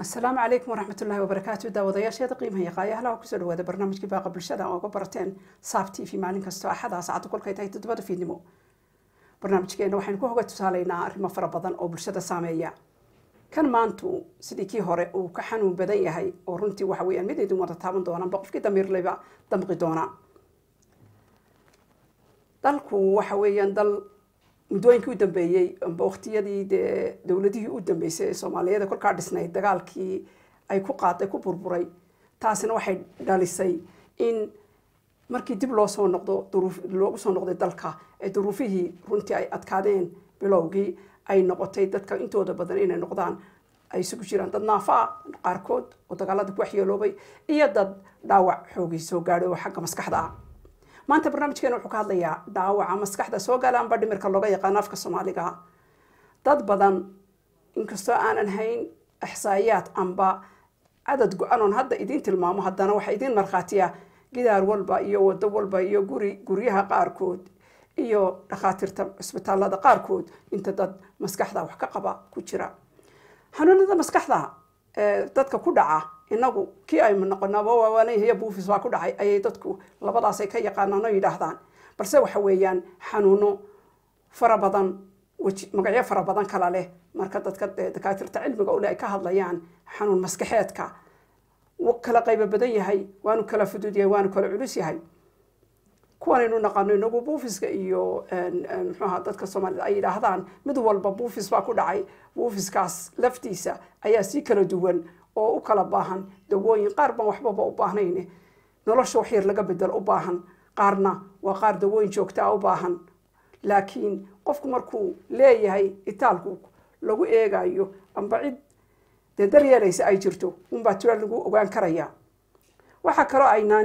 السلام عليكم ورحمة الله وبركاته. داوداياش هذا قيمة قاية هلا وكسر هذا برنامج كي باقي بالشدة أو قبرتين صابتي في مالين كستو أحد ساعات كل كي تدبر في نمو برنامج كي إنه وحين كوه قد تسالينا رما فربضن أو بالشدة سامية كان ما أنتو سديكي هوري وكحنو بداية هاي ورنتي وحوي المدي دون مرتابن دونا بقف كده مير لبا دمقي دونا دالكو وحويا دال mudooyinkii u dambeeyay amba waqtiyadii dawladihii u dambeysay ee Soomaaliyeed kolka dhisnayd dagaalkii ay ku qaaday ku burburay taasina waxay dhalisay in markii dib loo soo noqdo loogu soo noqday dalka ee duruufihii runtii ay adkaadeen bilowgii ay noqotay dadka intooda badan inay noqdaan ay isugu jiraan dad naafa qaarkood oo dagaalada ku waxyeeloobay iyo dad dhaawac xoogii soo gaadhay xagga maskaxda ah maanta barnaamijkeena wuxuu ka hadlayaa dhaawaca maskaxda soo galaan ba dhimirka looga yaqaan afka Soomaaliga dad badan inkastoo aanan hayn ihsaayaad amba cadad go'an hadda idin tilmaamo haddana waxa idin marxaatiya gidaar walba iyo wado walba iyo guriyaha qaarkood iyo dhakhaatiirta isbitaalada qaarkood inta dad maskaxda wax ka qaba ku jira xanuunada maskaxda dadka ku dhaca inagu kii ay noqonaba waawaanay buufis waa ku dhacay ay dadku labadaas ay ka yaqaanaan oo yiraahdaan balse waxa weeyaan xanuuno fara badan magacyo fara badan kala leh marka dadka dhakhaatiirta cilmiga oo ay ka hadlayaan xanuun maskaxeedka oo kala qayb badan yahay waanu kala fudud yahay waanu kala culus yahay kuwan inuu naqaano inagu buufiska iyo maxaa dadka Soomaalida ay yiraahdaan mid walba buufis baa ku dhacay buufiskaas laftiisa ayaa si kala duwan oo u kala baahan dawooyin qaar baan waxba u baahnayn nolosha wax yar laga bedel u baahan qaarna waa qaar dawooyin joogta u baahan laakiin qofku markuu leeyahay itaalku lagu eegayo amba cid daryeelaysa ay jirto baa tura lagu ogaan karaya waxa kale aynaan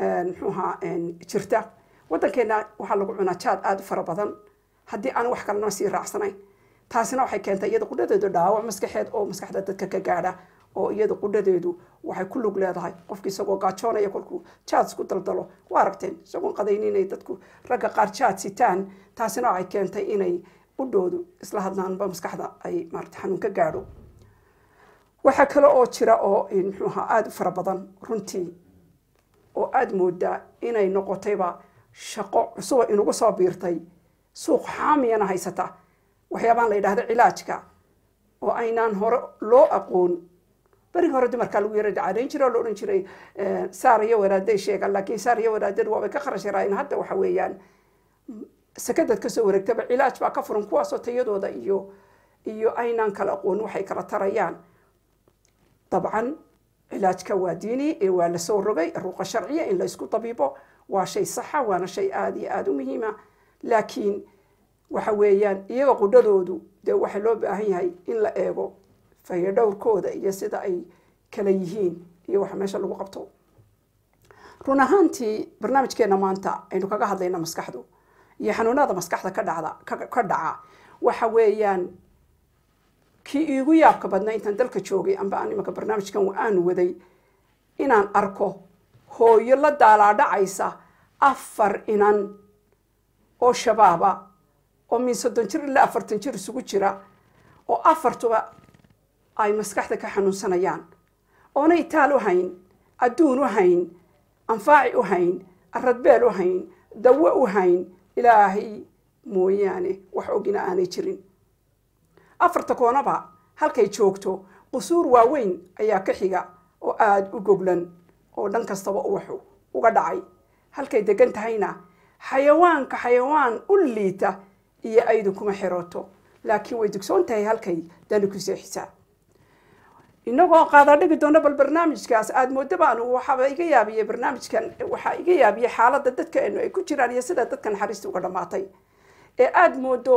jirta wadankeena waxa lagu cunaa jaad aad fara badan haddii aan wax kale sii raacsanayn taasina waxay keentay iyada qudhadeedu dhaawac maskaxeed oo maskaxda dadka ka gaadha oo iyada qudhadeedu waxay ku lug leedahay qofkii isagoo gaajoonaya kolkuu jaad isku daldalo waa aragteen isagoo qadayninay dadku ragga qaar jaad sitaan taasina waxay keentay inay qudhoodu isla hadlaanba maskaxda ay maaragtay xanuun ka gaadho waxa kale oo jira oo aad u fara badan runtii oo aad moodaa inay noqotayba shaqo cusub inugu soo biirtay suuq xaamiyana haysata waxyaabaan la yiraahdo cilaajka oo aynaan hore loo aqoon bari hore dumarka lagu yara dhacaan jiray loo oran jiray saariyo waraaday sheegan laakiin saariyo waraaday waa ka kharash yaraan hadda waxa weeyaan sakadad ka soo wareegtaba cilaaj baa ka furan kuwaas oo tayadooda iyo aynaan kala aqoon waxay kala tarayaan طبعا علاجك واديني ولا سو رغي الرقى الشرعيه ان لا اسكو طبيبه waa shay sax ah waana shay aad u muhiim ah laakiin waxa weeyaan iyaga qudhadoodu waxa loo baahan yahay in la eego fayadhowrkooda iyo sida ay kala yihiin iyo waxa meesha lagu qabto run ahaantii barnaamijkeena maanta aynu kaga hadlayna maskaxdu iyo xanuunada maskaxda ka dhaca waxa weeyaan kii igu yaabka badnaa intaan dalka joogay amba aan imaka barnaamijkan aan waday inaan arko hooyo la daalaadhacaysa 4 inan oo shabaaba oo min 30 jir ilaa 40 jir isugu jira oo 4tuba ay maskaxda ka xanuunsanayaan oonay taal u hayn adduun u hayn anfaaci u hayn aradbeel u hayn dawo u hayn ilaahay mooyaane wax ogina aanay jirin 4 koonaba halkay joogto qusuur waaweyn ayaa ka xiga oo aad u goglan oo dhan kastaba wuxuu uga dhacay halkay degan tahayna xayawaan u liita iyo aydu kuma xirooto laakiin way dugsoon tahay halkay dani ku seexisa inagoo qaada dhigi doona bal barnaamijkaas aad moodabaan waxa iga yaabiyay barnaamijkan waxa iga yaabiyay xaaladda dadka ay ku jiraan iyo sida dadkan xariista uga dhamaatay ee aad moodo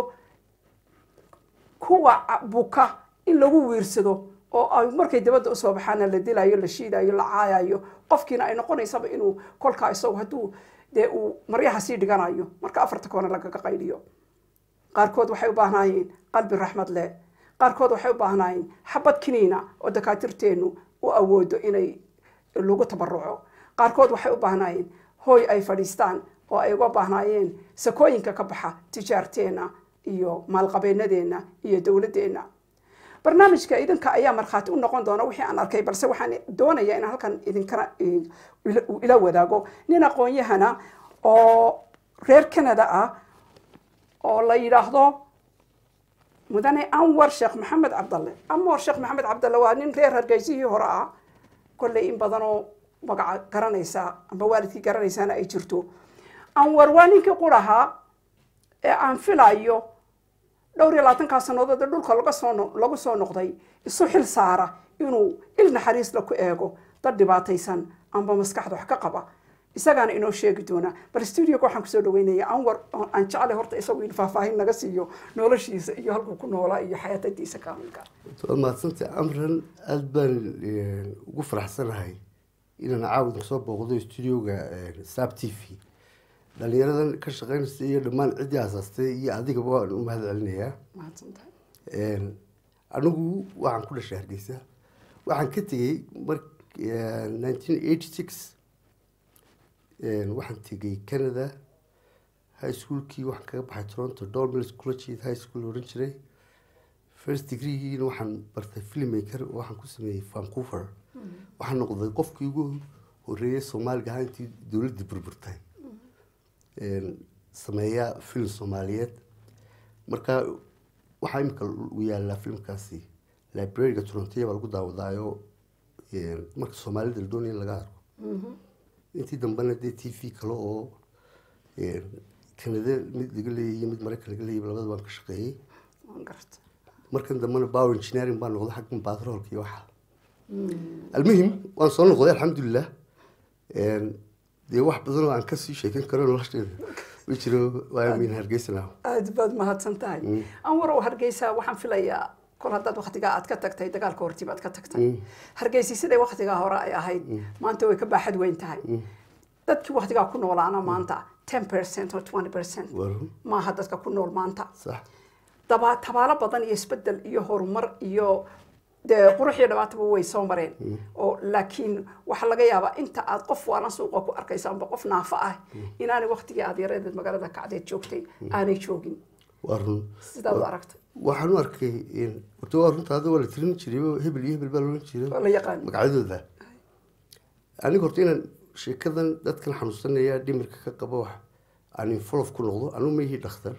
kuwa buka in lagu wiirsado oo ay markay dibadda u soo baxaan la dilayo la shiidayo la caayayo qofkiina ay noqonaysaba inuu kolka isagu haduu uu maryaha sii dhiganayo marka 4 koona laga qayliyo qaarkood waxay u baahnayeen qalbi raxmad leh qaarkood waxay u baahnayeen xabad kiniina oo dakaatirteenu u awoodo inay lagu tabaruco qaarkood waxay u baahnayeen hooy ay fadhiistaan oo ay uga baahnayeen sakooyinka ka baxa tijaarteena iyo maalqabeenadeena iyo dawladeena barnaamijka idinka ayaa markhaati u noqon doona wixii aan arkay balse waxaan doonayaa in halkan idinkana ila wadaago nin aqoon-yahana oo reer Canada ah oo la yiraahdo mudane Anwar Sheekh Maxamed Cabdalle. Anwar Sheekh Maxamed Cabdalle waa nin reer Hargeysihii hore ah kolley in badan oo magaca garanaysa amba waalidkii garanaysana ay jirto. Anwar waa ninkii quraha ee aan filayo dhowr iyo 20 sanadood dhulka lagu soo noqday isu xil saara inuu il naxariis la ku eego dad dhibaataysan amba maskaxda wax ka qaba isagana inoo sheegi doona bal studio-ga waxaan kusoo dhaweynayaa Anwar aan jeclay horta isagu in faahfaahin naga siiyo noloshiisa iyo halkuu ku noolaa iyo xayatadiisa kaamilka. maadsantahay Amran aad baan ugu faraxsanahay inaan caawin soo booqdo studio-ga Sab TV dhalinyaradan ka shaqeynaysa iyo dhammaan cidii asaastay iyo adiga waan u mahadcelinayaa. maadsantahay anigu waxaan ku dhashay Hargeysa waxaan ka tegey 1986 waxaan tegey Canada high schoolkii waxaan kaga baxay Toronto Dormills College High School oran jiray first degree waxaan bartay filmmaker waxaan ku sameeyay Vancouver waxaan noqday qofkii ugu horeeyay Soomaaliga ah intii dawladda burburtay sameeya film Soomaaliyeed marka waxaa imika u yaala filmkaasi library-ga Toronto baa lagu daawadaayo marka Soomaalida doonaya laga arko intii dambana TV kale oo Canada mid laga leeyahay mid Mareykan laga leeyahay labada waan ka shaqeeyay markan dambana power engineering baan noqday xagga batroolka iyo waxa المهم waan soo noqday alxamdulillah dee wax badan oo aan ka sii sheekan karo nolosheeda wajiro waa min Hargeysa aad baad mahadsantahay Anwar oo Hargeysa waxaan filayaa kol hadda waqtiga aad ka tagtay dagaalka hortii baad ka tagtay Hargeysa sidee waqtiga hore ay ahayd maanta way ka baaxad weyn tahay dadkii waqtiga ku noolaana maanta 10% or 20% ma hadda dadka ku nool maanta sax tabaalo badan iyo isbedel iyo horumar iyo de quruxii dhawaataba way soo mareen oo laakiin waxa laga yaabaa inta aad qof waana suuqa ku arkaysa amba qof naafa ah inaanay waqtiga aad yareed magaalada kacdeed joogtay aanay joogin warun sidaad u aragtay waxaan u arkay in runtaada waa la tirin jiray hebel iyo hebel baa loo jiray la yaqaan magacadooda aniga horta inaan sheekadan dadkan xanuunsanaya dhimirka ka qabo wax aan full of ku noqdo anu ma yihi dhakhtar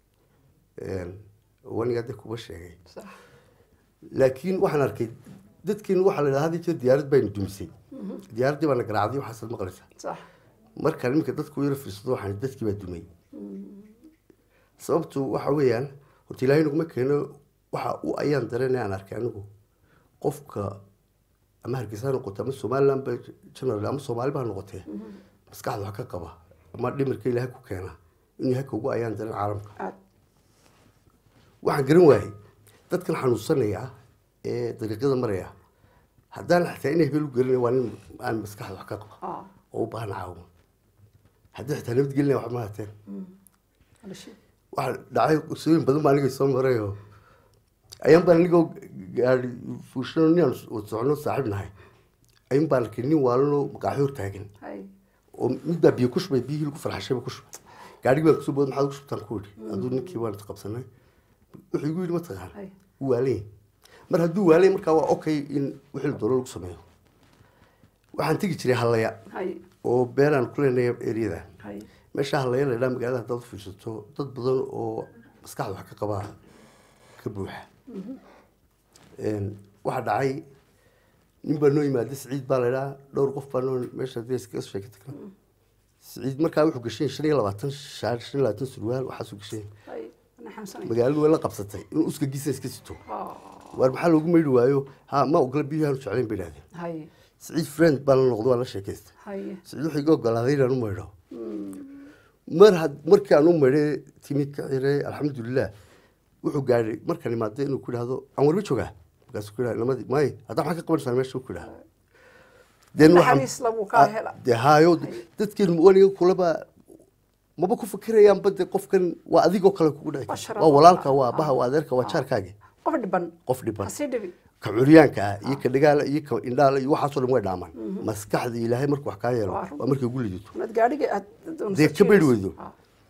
waniga dadku ba sheegay sax laakiin waxaan arkay dadkeen waxa la yiraahdaa diyaarad baan dumisay diyaaradii baan garaacday waxa sad maqlaysa sax marka nimanka dadku yara fiirsado waxaan dadkii baa dumay sababtu waxa weeyaan horta Ilaahay nagu ma keeno waxa uu ayaan dareenayaan arkay anigu qofka ama Hargeysa noqoto ama Soomaaliland ba general ama Soomaali baa noqotay maskaxda waxa ka qaba ama dhimirka Ilaahay ku keena inuu yahay ugu ayaan dareen caalamka waxaan garan waayay dadkan xanuunsanaya ee dariiqada maraya haddaan xataa inay hebel u garin waa nin aan maskaxda wax ka qabo oo u baahan caawin haddii xitaa nabad gelina wax ma hateen waxa dhacay usooyin badan baa aniga soo marayo ayaan baan aniga gaari fuushano nin oo socono saaxiib nahay ayaan baan arkay nin waalano maqaaxi hor taagan oo mid baa biyo ku shubay biyihii lagu farxashay ku shubay gaadhigi baan kusoo booday maxaad ku shubtaan ku yidhi aduu ninkii waan isqabsanay wuxuu igu yidhi ma taqaan waalay mar hadduu waalay markaa waa okay in wixii doolo lagu sameeyo waxaan tegi jiray Halaya oo beeraan ku leenahay area meesha Halaya la dhaam magaalada dad fiirsato dad badan oo maskaxda wax ka qaba ka buuxa waxa dhacay nin baa noo yimaada Saciid baa la dhahaa dhowr qof baa noo meesha deeska sheekada Saciid markaa wuxuu gashay 25 shaar 25 surwaal waxa soo gashay magaaladu way la qabsatay inuu uska giisa iska sito war maxaa loogu meeyay waayo ha ma ogla biyaha jecleen bilaadeen Saciid friend baa la noqdo wala sheekaystay Saciid wuxuu iga ogolaaday inaan u meeyo markii aan u meeray timid ka xiray alxamdulillah wuxuu gaaray markaan imaadey inuu ku yiraahdo aan warba joogaa markaas ku yiraahdo lamadi may hadda waxa ka qabanaysaa meesha ku yiraahdo den waxa de hayo dadkeen waniga kulaba maba ku fikirayaan bad qofkan waa adigoo kale kugu dhacay waa walaalka waa baha waa adeerka waa jaarkaaga qof dhiban ka curyaanka iyo ka dhigaala iyo ka indhaala iyo waxa soo dhan way dhaaman maskaxda Ilaahay markuu wax ka yeelo waa markii ugu liidito mad gaadhiga aad de ka beed weydo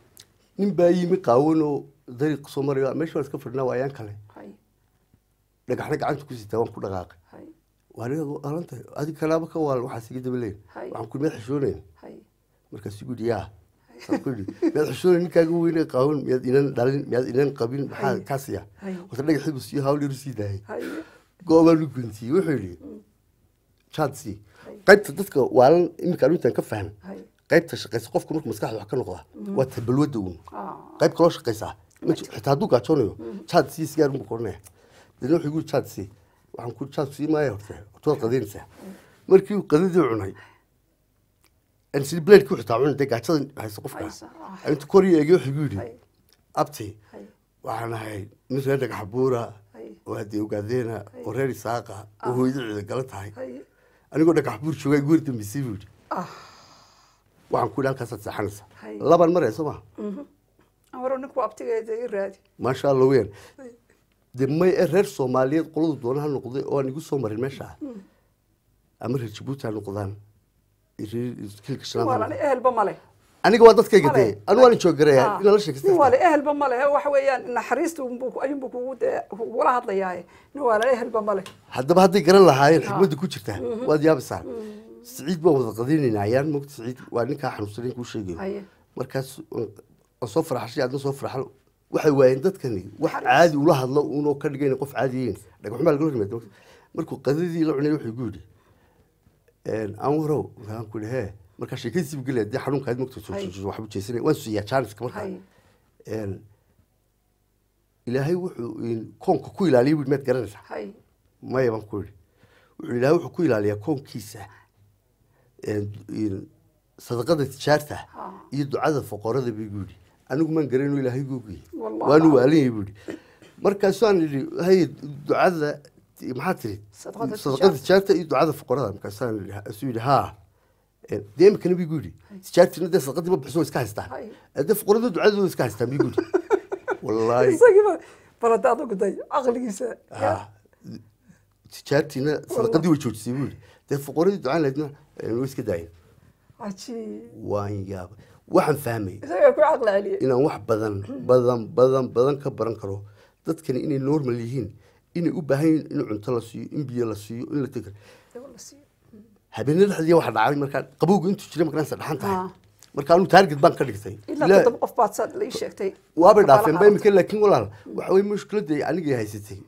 nin baa yimi qaawano dariiq soo marayo meesha iska fadhna waayaan kale dhagaxna gacanta ku sitaa waan ku dhaqaaqay hay waaniga alanta adiga kalaaba ka waal waxaa siga dabaleen waxaan ku meel xishoonayn hay markaas igu diyaa sakudi meel xishoonayn ninkaaga weyn qaawan miyaad inan dhalin miyaad inan qabin maxaa kaasiya wata dhagaxii buu sii hawl yar sii daayay hay gooba lu gunti wuxuu yiri chadsi qaybta dadka waalan imika intaan ka fahmay hay qaybta shaqeysa qofku markuu maskaxda wax ka noqda waa tabalwada uun qayb kale oo shaqeysa xitaa hadduu gaajoonayo chadsi sigaar mu qornay dadna wuxuu yiri chadsi waxaan ku chadsi maayo horta qadinsa markii uu qadidii cunay en si blade ku xitaa cunay gaajada hayso qofka inta koriyo eegay wuxuu yiri abti waxaan ahay mid reer dhagax buura oo hadii ogaadeyna oo reer saaqa oo hooyadii gala tahay anigoo dhagax buur joogay guurta misiibudi waxaan ku halkaas saxanaysa laban mar ay soo ma amaro ninku abtigeeda i raadi ma sha Allah weyn dimay reer Soomaaliyeed qoladu doonaha noqday oo anigu soo marin meesha ama reer Djibouti aan noqdaan kilka wala shanada ehelba male aniga waa dadkayga dee anu waan joogareeyaa ina la sheekaysto wala ehelba male waxa weeyaan naxariistu ayuu kugu wala hadlayaa wala ehelba male haddaba hadday garan lahaayeen xigmadda ku jirta waad yaabaysaa سعيد بوضع قضيني عيان ممكن سعيد وأنك حنوصلين كل شيء مركز صفر حشي عندنا صفر حلو واحد وين دت كني واحد عادي ولا هذا ونو كان جايين قف عاديين لكن حمل قولوا ما مركو قضية لو عني وحي يقولي أمره كان كل ها مركز شيء كذي بيقول لي دي حنون كاد مكتوب واحد بتشيسني وانسو يا شانس كمركز إلهي وحو كون كويل عليه وما تقرنش ما يبان كل إلهي وحو كويل عليه كون كيسة صدقة تجارته يدعو عذاب فقراء ذي بيقولي أنا كمان قرينه إلى هاي جوجي وأنا وعليه يقولي مركز سؤال اللي هي دعاء محاتري صدقة تجارته يدعو عذاب فقراء مركز سؤال أسوي ها دائما كانوا بيقولي تجارتي ندى صدقة ما بحسوا إسكاستها هذا فقراء دعاء ذو إسكاستها بيقولي والله بلد هذا قدي أغلى جيسة تجارتي صدقة دي وجود سيقولي ده فقراء دعاء لدنا ويسك داين عشي وين جاب واحد فهمي يكون عقل عليه إنه واحد بدن كبرن كرو تذكر إني نورمال ليهين إني أبهين إنه عنتلسي إن بيلسي إن لا تكر هبين الحدية واحد عارف مركان قبوق أنتوا تشتري مكان سرحانتها مركانو تارجت بانك كريتي إلا تطبق في بعض صد ليش شكتي وابد عارفين باي مكان لكن ولا وحوي مشكلة دي يعني جاي هيستي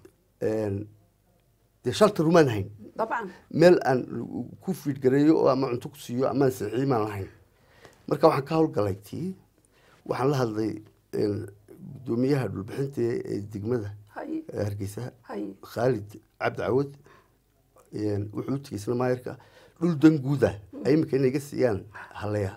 دي شرط رومان هين طبعا meel aan ku fiidgareeyo oo ama cunto ku siiyo ama saxiiman lahayn marka waxaan ka hawlgalayti waxaan la hadlay gudoomiyaha dhulbixinta ee degmada Hargeysa Khalid Abd Awood wuxuu tiisna maayirka dhul danguuda ay imika inay gasiyaan halaya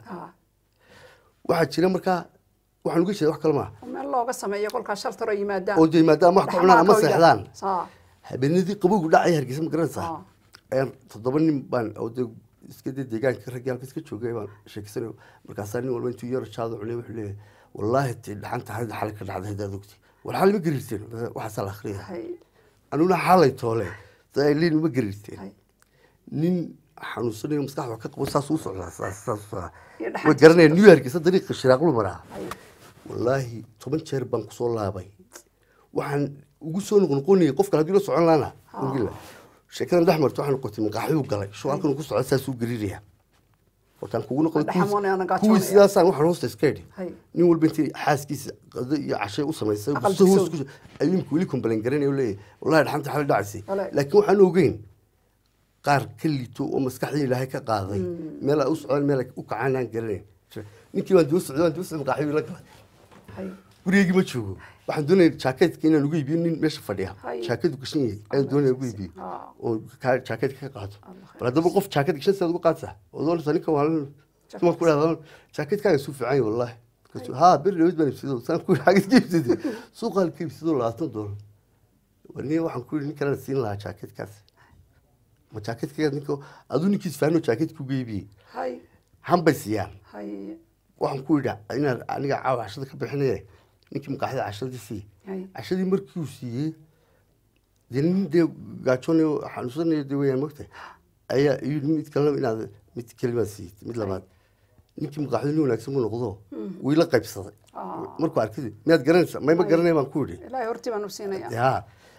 waxa jira marka waxaan uga sheegay wax kale ma meel looga sameeyo kolka shaltaro yimaadaan oo yimaadaan wax ka cunaan ama seexdaan habeenadii qabowgu dhacay Hargeysa ma garanaysaa toddoba nin baan oo iska deegaanka rag yaalka iska joogay baan sheekaysanay markaas nin walba intuu yar jaado cunay wuxuu leeyahay wallahi dhaxanta hada xal ka dhacday hada dugti wal xal ma gariirteen waxa sal akhriya anuna xalay toole taayliin ma gariirteen nin xanuunsanayo maskaxda wax ka qabo saas u socdaa saas way garanay New York isa dariiqa shiraaqlu maraa wallahi 10 jeer baan ku soo laabay waxaan ugu soo noqonay qofka hadii la socon laana ingila شكرا الأحمر تروح نقطة من قاحي وقلي شو عارفين نقص على أساس وقريريها وكان كونا قلت كوي سياسة واحد هوست سكيري نقول بنتي حاس كيس قضية عشاء وصل ما يصير بس هو أيام كلكم بلنجريني ولا إيه والله الحمد حال دعسي لكن وحنا وجين قار كل تو ومسكحين لهيك قاضي ملا أسعى ملا وقعنا جرين نكي ما دوس من قاحي ولا وريجي ما تشوفه waxaan doonay jacket inaan ugu iibiyo nin meesha fadhiya jacket ku gashan yahay aan doonay ugu iibiyo oo jacket ka qaato bal hadaba qof jacket gashan saad ugu qaadsa oo doonaysa ninka waa ma ku raadaan jacket ka soo fiican wallahi ha bir loo baan sidoo saan ku xagis jiibtay suuqa halkii sidoo $20 wani waxaan ku nin kale siin lahaa jacket kaas ma jacket ka ninka adu ninkiis faano jacket ku iibiyo hay hambasiyaan hay waxaan ku yiraahdaa inaan aniga caawashada ka bixinay ninkii maqaaxida cashadii si cashadii markii uu siiyay dinide gaajoonay xanuunsanay deewayaan magtay ayaa mid kale inaad mid kalimaad siiyay mid labaad ninkii maqaaxida wanaagsan uu noqdo wuu la qaybsaday markuu arkay miyaad garanaysaa ma garanay baan ku yiri ilaahay hortii baan u siinayaa yaa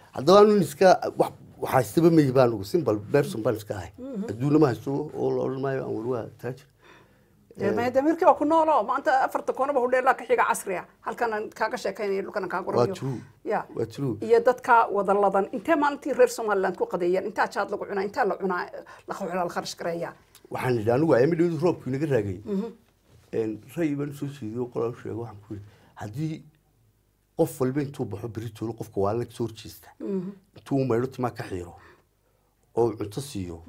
haddaba anu iska waxaa istaba meyi baan ugu simple person baan iska ahay adduuna ma haysto oo la odhan maayo aan warwaa taajir ما دميرك أو كنولا ما أنت أفرت كونه بقول لك حاجة عصرية هل كان كاغش كان يلو كان كاغوريو يا يدتك وضلضن أنت ما أنت غير سومال لانكو قضية أنت أشاد لك عنا أنت لعنا لخو على الخرج كريا وحن جانو عامل يد روب كنا كراجي إن رأيبا سوسي وقرأ شيء وحن كل هذه قف البنت تو بحب ريتو قف كوالك صور تشيستا تو مرت ما كحيرو أو تصيو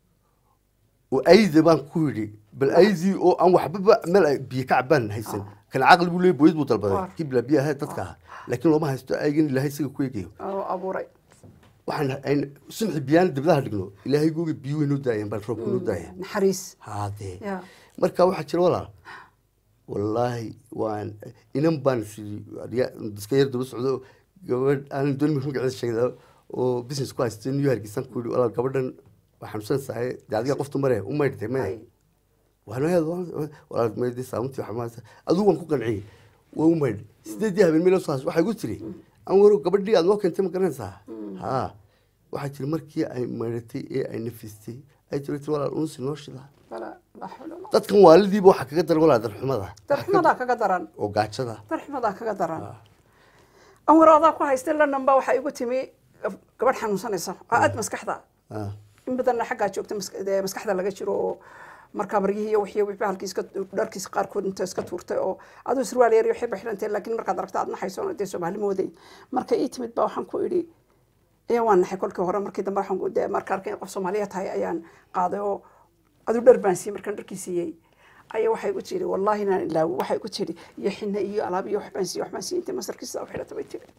وأيدي بان كوري بالأيدي أو أن وحبة ملأ بيكعبان هيسن كان عقل يقول لي بويد بطل كيب لا بيها هاي تتكها لكن لو ما هيستو أيجن اللي هيسوي كويكيو أبو ري وحنا إن سمح بيان دبلها رجلو اللي هيجوا بيو نوداين بالروب نوداين نحريس هذا مركب واحد شر ولا والله وان إنهم بانسي دسكير دبس عدو قبل أنا دون مهم قاعد الشيء ذا وبزنس كويس تنيو هرجسان كل ولا قبل وحمسان صحيح دعدي قفت مرة وما يدري ما وأنا هذا ولا ما يدري سامتي وحماسة أذوقهم كوكا العين وما يدري سيديها بالميل وصاص واحد قلت لي أمره قبل دي أذوق أنت مكان صح ها واحد المركي أي مرتي أي نفستي أي تريت ولا الأنس نوش لا لا حول ولا قوة تذكر والدي بوحك قدر ولا درح ماذا درح ماذا كقدران وقعد شذا درح ماذا كقدران أمر هذا كويس تلا نبى وحي قلت مي قبل حنوصل صح أد مسكح ذا in badanna xaggaa joogta maskaxda laga jiro oo markaa margihii iyo wixii bahalkiis ka dharkiis qaarkood inta iska tuurtay oo adoo surwaal yar iyo xib xirantay laakiin markaad aragto aad naxayso oo Soomaali mooday marka ii timid baa waxaan ku idhi waan naxay kolkii hore markii dambe waxaan ku day markaa arkay qof Soomaaliyeed tahay ayaan qaaday oo adu dhar baan siiyay markaan dharkiisiyay ayaa waxay ku tiri wallahi inaan ilaa waxay ku tiri iyo xinna iyo alaab iyo wax baan siiyay inta masarkiisa u xidhatay bay tiri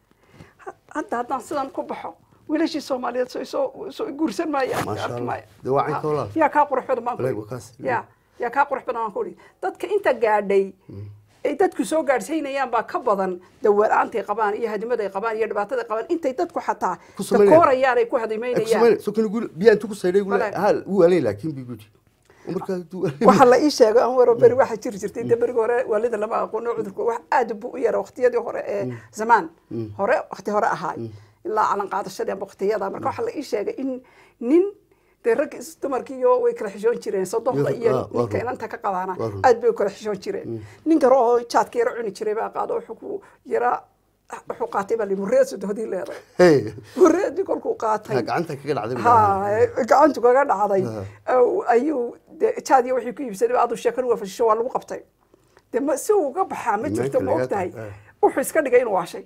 haddaan sidan ku baxo وليش الصوماليات سو يقرسن ما ما شاء الله دواعي كولا يا كاقرح بدن ما كوري يا كاقرح بدن ما كوري دتك انت قاعدي اي دتك سو قاعدسينayaan baa ka badan dawaraantay qabaan iyo hadimada ay qabaan iyo dhibaatada qabaan intay dadku xataa koorayaan ay ku hadimeynayaan soo kan gul biyan tu ku sayday gul hal uu alay laakiin bi gudi marka waxa la ii sheegay aan waro bari waxa jirtay dabar hore walida lama aqoon cudurku wax aad u yar waqtiyadii hore ee zaman hore waqti hore ahaay ilaa calan qaadashada waqtiyada marka waxa la ii sheegay in nin rag istamarkiyo way kala xishoon jireen sodoqda iyo ninka inanta ka qadana aad bay kala xishoon jireen ninka roo jaadka yar cuni jiray baa qaado wuxuu ku yara wuxuu qaatay bal mureeso doodii leedahay mureedi kolkuu qaatay gacanta kaga dhacday gacantu kaga dhacday ayuu jaadii wixii ku iibsaday aad u sheekan waa fasho waa lagu qabtay ma si uu ka baxaa ma jirto ma ogtahay wuxuu iska dhigay inuu waashay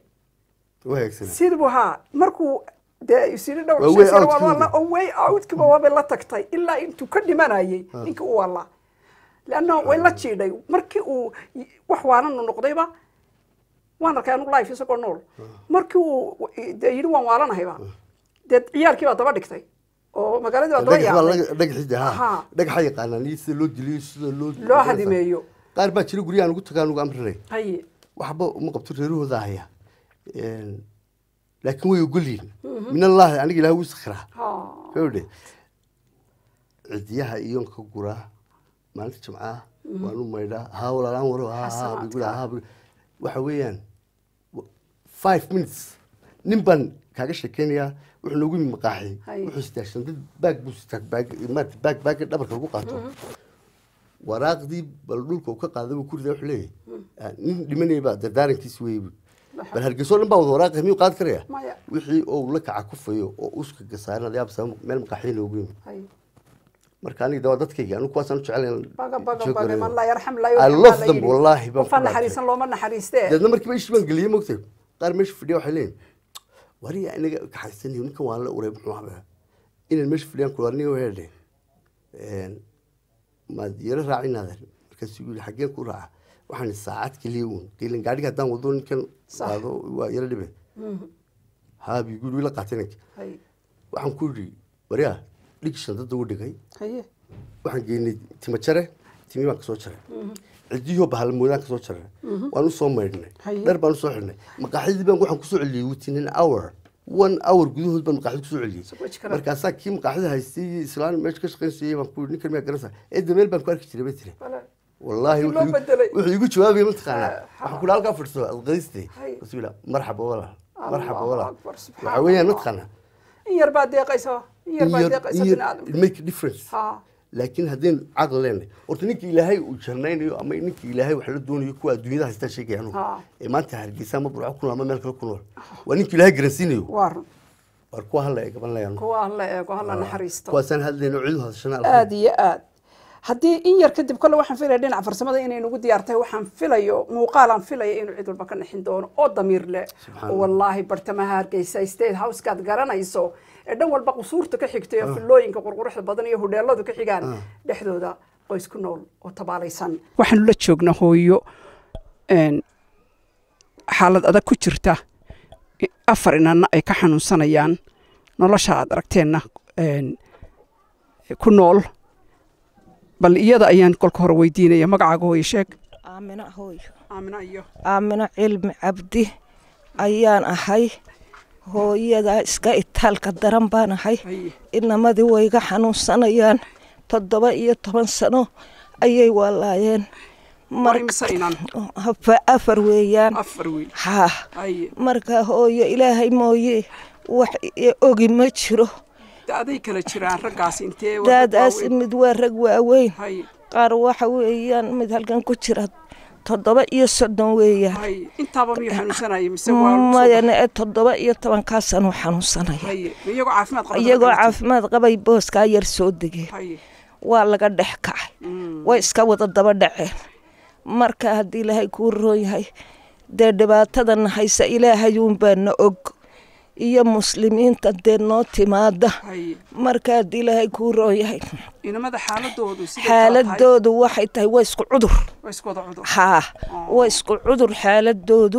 سيدبوها مركو ده يصير دور شيء والله away out كما هو بلا تكتاي إلا أنتو كل ما نايي إنك والله لأنه ولا شيء ده مركو وحوانا النقطة وانا كانوا لايف يسقون نور مركو ده يروان وانا هيبا ده عيال كيف طبعا دكتاي أو ما قالوا ده طبعا دك حدة ها دك حي قانوني سلوك جليس لا هذه مايو قارب بتشيل قريان قلت كانوا أمرني هاي وحبوا مقبتوا ريروه ذاهية لكن هو يقول لي من الله أنا قلها وسخرة فهمت عديها يوم كقرا ما نتش معاه وأنا ما يدا ها ولا لا ورا بيقول ها وحويان 5 minutes نبان كاجش كينيا وإحنا نقول مقاحي وحستاشن باك بوستك باك دبر كوكو قاتو وراقدي بلدولك وكقاعد وكل ذا وحليه لمن يبقى دارن كيسوي بل هالجسول نبغى وراقه ميو قاد كريه وحي أو لك عكفيه أو أسك جسارنا ده بس من مقاحين وبيم مركاني دوادت كي أنا كويس أنا شعلي بقى ما الله يرحم لا يرحم الله يفضل والله فن حريص الله من حريصته ده نمرك بيش من قليل مكتب قال مش فيديو حلين وري أنا كحسني ونكون والله قريب محبها إن المش فيديو كورني وهذا ما يرى راعي هذا مركز يقول حقين كورع وحن الساعات كل يوم قيلن قاعد قدام وضون كان هذا ويرى به ها بيقولوا لك قاتلك وحن كوري وريا ليك شنطة دور دقي وحن جيني تمشره تيمي ما كسوتشره عديه بهالمودان كسوتشره وأنا صومرنا درب أنا صوحنا مقاعد بين وحن كسوع اللي وتنين اور 1 hour gudahood baan maqaxid ku soo celiyay markaas kii maqaxida haystay islaan meesh ka shaqeynayay baan ku ninkan ma garanaysa meel baan ku arki jiray betri wallahi wuxuu igu jawaabay ma taqaana waxaan ku halka fadhiso alqaystay rasuula marxaba wala مرحبا ولا وعويا نتقنا يربا دقيسه بني ادم make a difference لكن هدين عقل لنا ورتنيك إلهي وجرنين أما إنك إلهي وحلو دوني يكون الدنيا هستا شيء يعني ما أنت هرجيسا ما بروح كل ما ملك كل وإنك إلهي جرسينيو واركوا هلا قبل لا يعني كوا هلا نحريستو كواسان هذا نوعه هالشنا آدي haddii in yar kadib kale waxaan filayaa dhinaca farsamada inay nagu diyaartay waxaan filayo muuqaalan filaya inuu cid walba ka nixin doono oo damiir leh wallahi bartamaha Hargeysa State House kaad garanayso ee dhan walba qusuurta ka xigtay filooyinka qurquruxda badan iyo hoteeladu ka xigaan dhexdooda qoys ku nool oo tabaalaysan waxaan la joognaa hooyo xaalad adag ku jirta afar inana ay ka xanuunsanayaan nolosha aad aragteena ku nool bal iyada ayaan kolka hor weydiinaya magacaaga hooyo sheeg aamina cilmi cabdi ayaan ahay hooyada iska itaalka daran baan ahay inamadii way iga xanuunsanayaan 17 sano ayay walaayeen afar weeyaan marka hooyo ilaahay mooye wax ogi ma jiro daaday kala jiraan raggaas intee daadaas mid waa rag waaweyn qaar waxa weeyaan mid halkan ku jira 37 weeyaan intaaba miyuu xanuunsanayay mise waa 17 ka sano xanuunsanaya iyagoo caafimaad qabay booska yar soo degay waa laga dhex kacay way iska wada daba dhaceen marka hadii ilaahay ku rooyahay dhibaatada haysa ilaahay uun baan og iyo muslimiinta noo timaada marka hadii ilaahay ku rooyahay inamada xaaladoodu waxay tahay way isku cudur way isku cudur xaaladoodu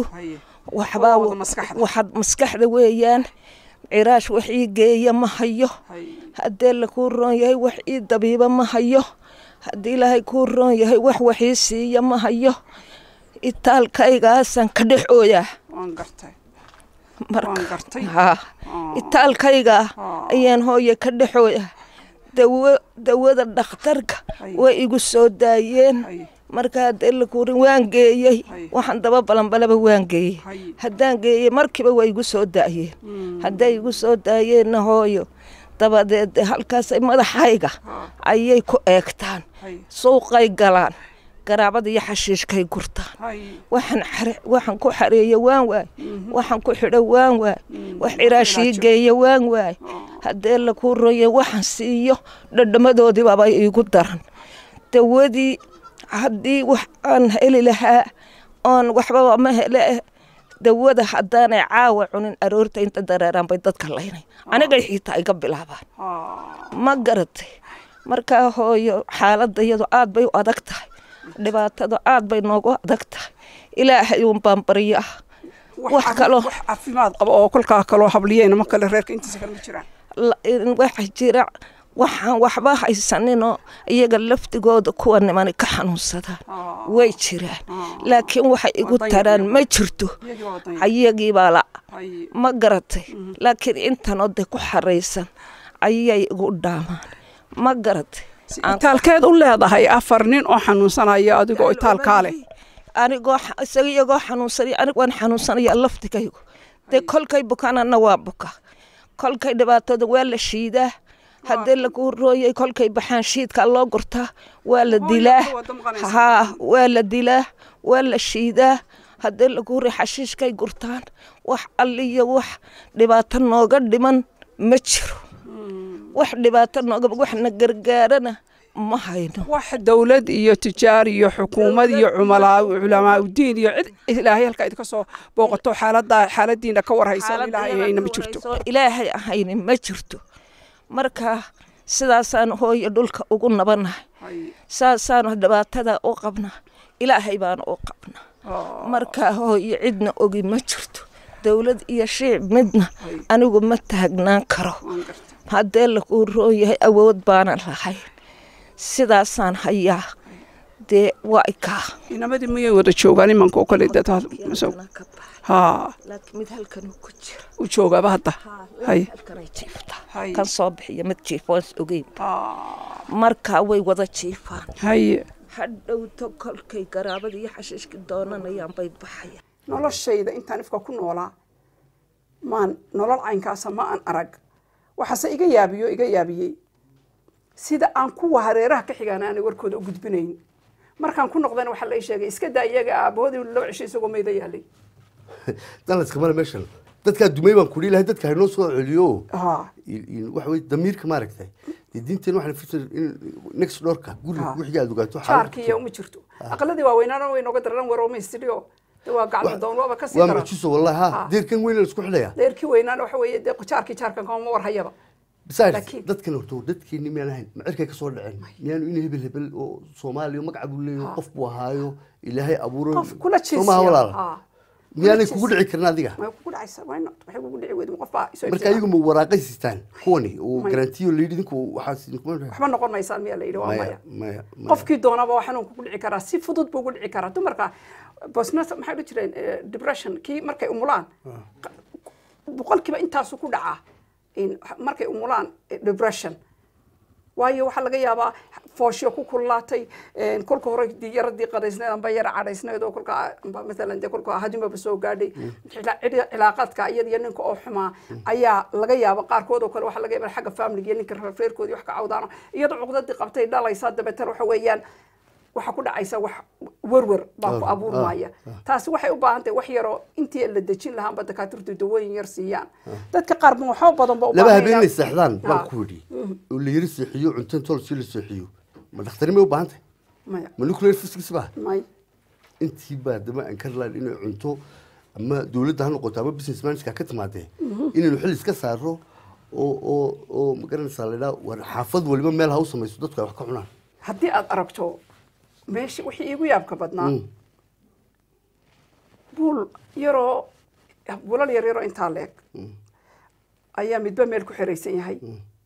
waxba maskaxda weeyaan ciraash wixii geeya ma hayo hadii la ku rooyahay wax ii dabiiba ma hayo hadii ilaahay ku rooyahay wax wixii siiya ma hayo itaalkaygaasan ka dhexooyaa itaalkayga ayaan hooyo ka dhexooyaa dawada dhakhtarka way igu soo daayeen marka hadii la ku rin waan geeyay waxaan daba balanbalaba waan geeyay haddaan geeyay markiiba way igu soo daayeen hadday igu soo daayeen hooyo dabadeed halkaas madaxayga ayay ku eegtaan suuqay galaan garaabada iyo xashiishkay gurtaan waxaan ku xareeyo waan waay waxaan ku xidho waan waay wax ciraashi geeyo waan waay hadii la ku rooyo waxaan siiyo dhadhamadoodii baba igu daran dawadii hadii wax aan heli lahaa oon waxba ma hele dawada haddaanay caawa cunin aroorta inta dareeraan bay dadka laynay aniga xitaa iga bilaabaan ma garatay marka hooyo xaaladda iyadu aad bay u adag tahay dhibaatada aad bay noogu adag tahay ilaahay uun baan baryaa wax kale caafimaad qabo oo kolka kale habliyeen ma kale reerka intiisa kale ma jiraan wax jira waxaan waxba haysanino iyaga laftigooda kuwa niman ka xanuunsadaan way jiraan laakiin waxa igu taraan ma jirto ayagii baa la ma garatay laakiin intan oo ku xareysan ayay igu dhaamaan ma garatay itaalkeed u leedahay afar nin oo xanuunsanaya adigoo itaalka leh anigoo isagoo xanuunsanaya anigoon xanuunsanaya laftigaygu kolkay bukaanana waa buka kolkay dhibaatada waa la shiidaa hadii la ku rooyay kolkay baxaan shiidka loo gurtaa waa la dilaa waa la dilaa waa la shiidaa hadii la ku xashiishkay gurtaan wax alliyo wax dhibaato nooga dhiman ma jiro wax dhibaato nooga waxna gargaarana ma hayno wax dawlad iyo tijaar iyo xukuumad iyo culamaa diin iyo cid ilaahay halka idinka soo booqato xaaladiina ka warhayso ilaahay ma jirto ilaahay ahayna ma jirto marka sidaasaan hooyo dhulka ugu nabanahay saasaan dhibaatada u qabna ilaahay baan u qabna marka hooyo cidna ogi ma jirto dawlad iyo shicib midna anigu ma taagnaan karo hadii la ku rooyahay awood baan lahayn sidaasaan hayaa waa ka inamadii miyay wada joogaan imanka oo kale dad laakiin mid halkan ku jira u joogaba hadda halkan ay jiifta kan soo bixiya mid jiifoos ogeyn marka way wada jiifaan hadhowto kolkay garaabada iyo xashiishka doonanayaan bay baxayaan noloshayda intaan ifka ku noolaa maan nolol caynkaasa ma aan arag waxaase iga yaabiyey sida aan kuwa hareeraha ka xigaan aanay warkooda u gudbinayn markaan ku noqdana waxaa la ii sheegay iska daa iyaga aabahoodii laba cisho isagoo meeda yaalay dalaska male meeshan dadkaa dumay baan kudhi lahay dadka haynoo soo celiyo waxa wey damiirka maaragtay dee diinteen waxaan firsay in next doorka guriga wixii aad ogaato jaarkiiyo uma jirto aqaladii waaweynaana way nooga daran waroma istidhiyo waa gacmo doon waaba kasii waa mucjiso wallahi ha deerkan weyn la isku xidhaya deerkii weynaana waxa weeye dee jaarkan kama war hayaba besides dadkan horto dadkeeni miyaan ahayn macirkay kasoo dhaceen miyaanu in hebel oo soomaaliya magaca buu leeyahay qof buu ahaayo ilaahay abuuray somaha walaal miyaanay kugu dhici karin adiga ma kugu dhacaysa waxay kugu dhici weyd qof baa isoo marka iyagu ma waraaqaystaan kuwani oo garantiyo leeyid idinku waxba noqon maysaan miyaa la yidhi waa maya qofkii doonaba waxaan kugu dhici karaa si fudud buu ugu dhici karaa dumarka bosnas maxay u jireen depression kii markay umulaan boqolkiiba intaasu ku dhacaa markay umulaan depression waayo waxaa laga yaabaa fooshiyo ku kululaatay kolka hore yaradii qadaysneed amba yara cadhaysneed oo kolka maalan dee kolka hadimaba soo gaadhay cilaaqaadka iyada iyo ninka oo xumaa ayaa laga yaaba qaarkood oo kale waxaa laga yaaba xagga familiga iyo ninka reerkoodii wax ka cawdaano iyada cuqdadii qabtay dhalaysaa dabeetana waxa weeyaan waxa ku dhacaysa wax warwar baa ku abuurmaya taasi waxay u baahan tahay wax yaro intii la dejin lahaa bada dakaatiirtu dawooyin yar siiyaan dadka qaar ma waxba badan ba u baahan laba habeen seexdaan baan ku yidhi oo la yiri seexiyo cunto tol si la seexiyo ma dhakhtarnimo u baahan tahay maya ma nuclear physics ba maya intii baa dama aan ka raali inay cunto ama dawladda ha noqoto ama businessman ka timaadee inaynu xil iska saaro oo ma garanaysaa la yidhaha war xaafad waliba meel ha u samayso dadku ay wax ka cunaan haddii aad aragto meesha wixii iigu yaabka badnaa buul yaroo bulal yaryaroo intaa leeg ayaa midba meel ku xeraysan yahay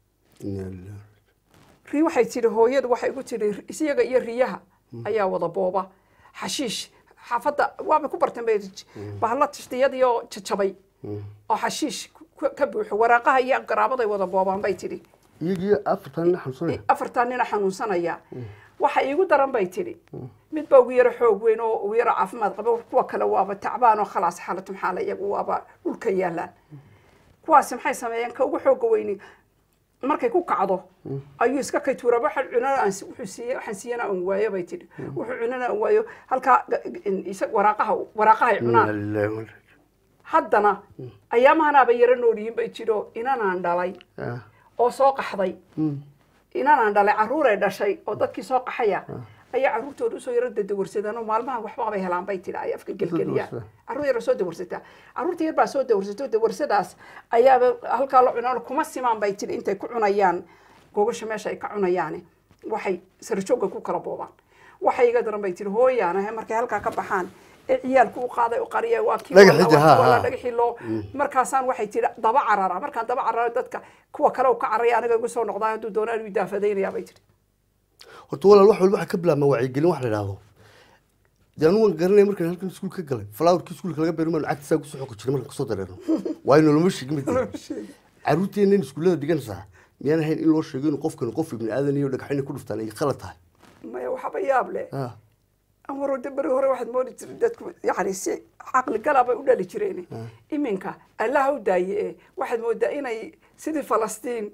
ri waxay tidhi hooyadu waxay ku tidhi isiyaga iyo riyaha ayaa wada booba xashiish xaafadda waabay ku barteen bay bahalla tishtiyadiioo jajabay oo xashiish ka buuxo waraaqaha iyo garaabaday wada boobaan bay tidhi iyagii afartan nina xanuunsanaya waxa iigu daran bay tidhi mid baa ugu yaro xoog weyn oo ugu yaro caafimaad qaba kuwa kale waaba tacbaan oo khalaas xaalatum xaala iyagu waaba dhulka yaalaan kuwaasi maxay sameeyeen ka ugu xooga weyni markay ku kacdo ayuu iska kay tuura waxa cunana wuxuu siiyay waxaan siiyana aan waayo bay tidhi wuxuu cunana aan waayo halka waraaqaha cunaan haddana ayaamaanaaba yaro noolyihiin bay jiro inanaan dhalay oo soo qaxday inanaan dhalay carruuray dhashay oo dadkii soo qaxaya ayaa carruurtooda usoo yaro dawarsadaan oo maalmaha waxba bay helaan bay tidhi ay afka gelgeliyaan carruur yar soo dawarsataa carruurta yar baa soo dawarsato dawarsadaas ayaaba halkaa la cunaan kuma simaan bay tidhi intay ku cunayaan gogasha meesha ay ka cunayaan waxay sarjoogga ku kala boobaan waxay iga daran bay tidhi hooyaana markay halkaa ka baxaan ciyaalku u qaaday u qariya waa kii dhagaxii loo markaasaan waxay tidhi daba carara markaan daba carara dadka kuwa kale ka caraya aniga igu soo noqdaa hadduu doona inuu daafadaynayaa bay tidhi horta walaal wax walba waxa ka bilaabma wacyigelin wax la yidhaahdo dee anugu garanaya markaan halkan iskuul ka galay falaawrkii iskuulka laga beero maan cagtisaa kusoo xoqi jiray markaan kasoo dareerno waayo noloma sheegin carruurteennan iskuullada dhiganaysaa miyaan ahayn in loo sheego inuu qofkan qof ibni aadan iyo dhagaxayna ku dhuftaan ay khalad tahay maya waxaba yaab leh amaro beri hore waxaad moodi jirtay dadku yani si caqli galabay u dhali jireen iminka allaha u daaye waxaad moodaa inay sidii falastiin